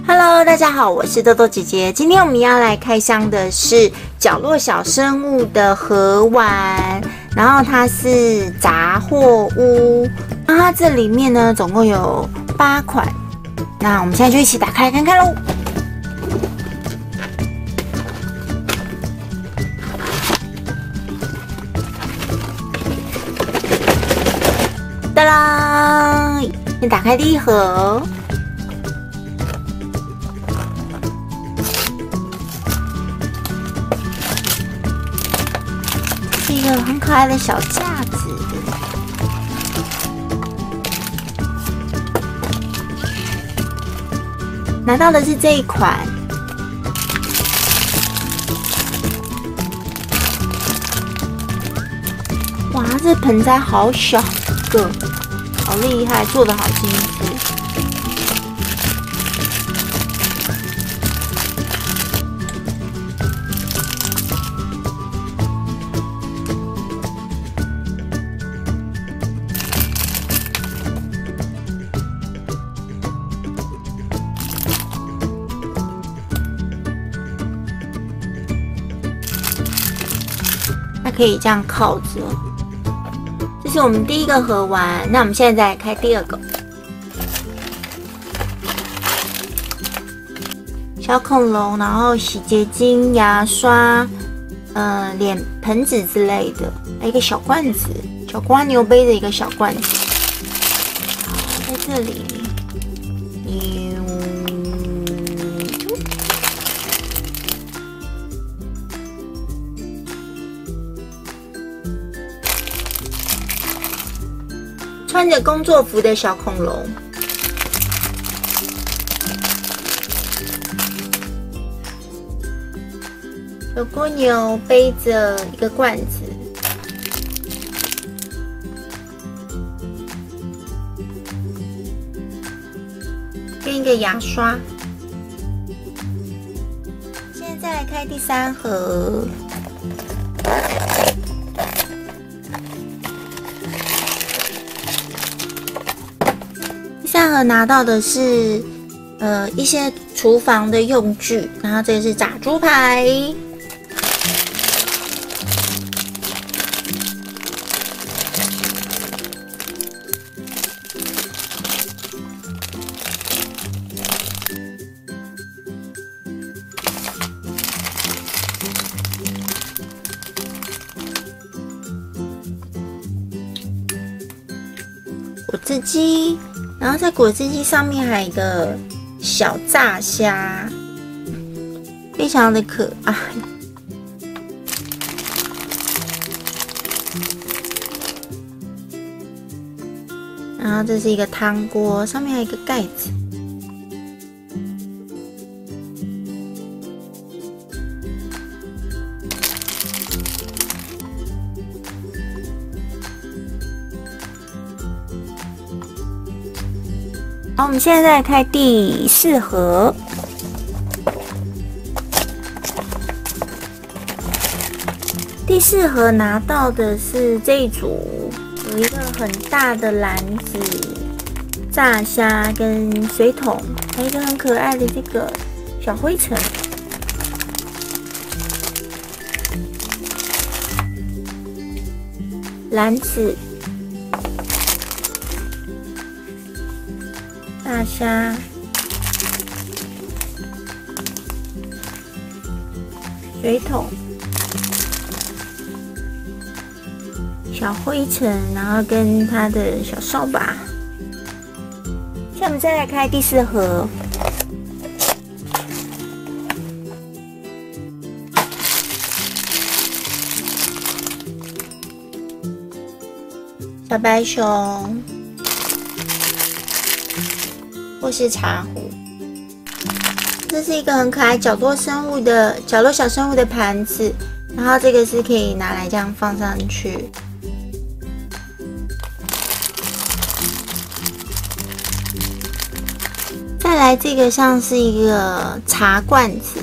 Hello， 大家好，我是豆豆姐姐。今天我们要来开箱的是角落小生物的盒玩，然后它是杂货屋。那它这里面呢，总共有8款。那我们现在就一起打开来看看喽。哒啦！先打开第一盒。是一个很可爱的小架子，拿到的是这一款。哇，这盆栽好小个，好厉害，做得好精致。它可以这样靠着。这是我们第一个盒玩，那我们现在再来开第二个。小恐龙，然后洗洁精、牙刷、脸盆子之类的，还有一个小罐子，小瓜牛杯的一个小罐子。好，在这里。穿着工作服的小恐龙，小蜗牛背着一个罐子，跟一个牙刷。现在再来开第3盒。第3盒拿到的是一些厨房的用具，然后这个是炸猪排，果汁机。然后在果汁机上面还有一个小炸虾，非常的可爱。然后这是一个汤锅，上面还有一个盖子。好，我们现在再来开第4盒。第4盒拿到的是这一组，有一个很大的篮子、炸虾跟水桶，还有一个很可爱的这个小灰尘。篮子。大虾、水桶、小灰尘，然后跟它的小扫把。现在我们再来开第4盒。小白熊。或是茶壶，这是一个很可爱角落小生物的盘子，然后这个是可以拿来这样放上去。再来这个像是一个茶罐子、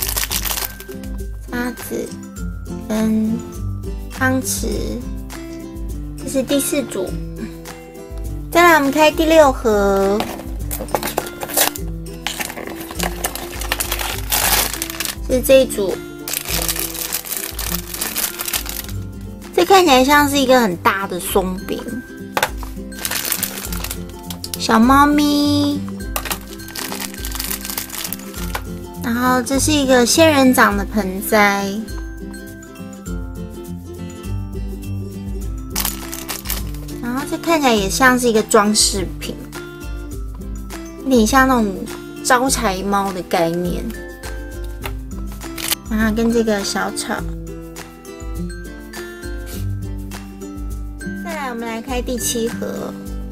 叉子跟汤匙，这是第4组。再来我们开第6盒。 是这一组，这看起来像是一个很大的松饼。小猫咪，然后这是一个仙人掌的盆栽，然后这看起来也像是一个装饰品，有点像那种招财猫的概念。然后跟这个小草，再来我们来开第7盒。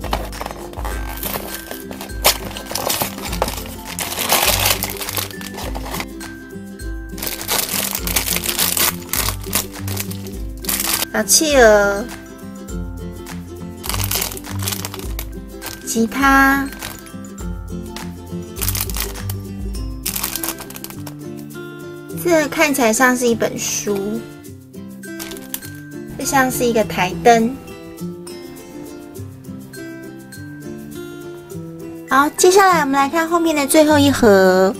小企鹅，吉他，这看起来像是一本书，这像是一个台灯。好，接下来我们来看后面的最后一盒。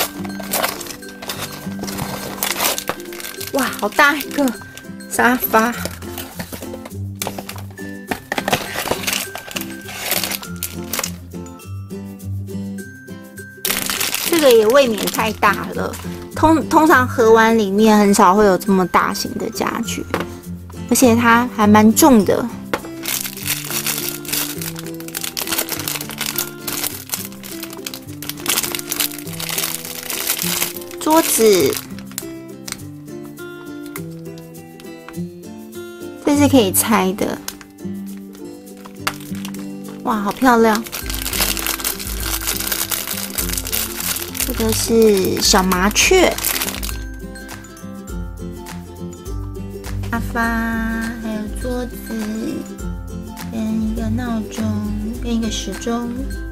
哇，好大一个沙发。这个也未免太大了，通常盒碗里面很少会有这么大型的家具，而且它还蛮重的。桌子，这是可以拆的，哇，好漂亮！这个是小麻雀，沙发，还有桌子，跟一个闹钟，跟一个时钟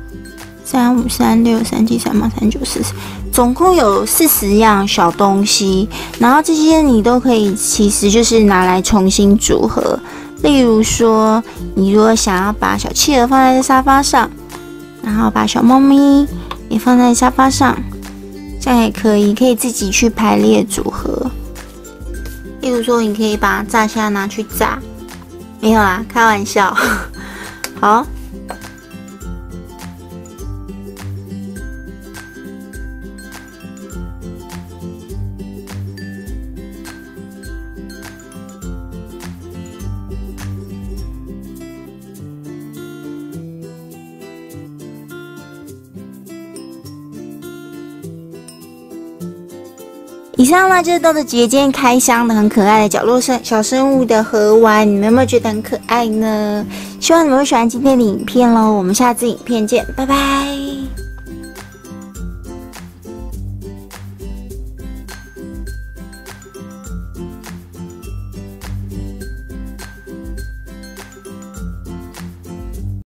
，3、5、3、6、3、7、3、8、3、9、40，总共有40样小东西。然后这些你都可以，其实就是拿来重新组合。例如说，你如果想要把小企鹅放在沙发上，然后把小猫咪也放在沙发上，这样也可以自己去排列组合。例如说，你可以把炸虾拿去炸，没有啦，开玩笑。好。以上呢就是豆豆姐姐今天开箱的很可爱的角落小生物的盒碗，你们有没有觉得很可爱呢？希望你们会喜欢今天的影片咯，我们下次影片见，拜拜。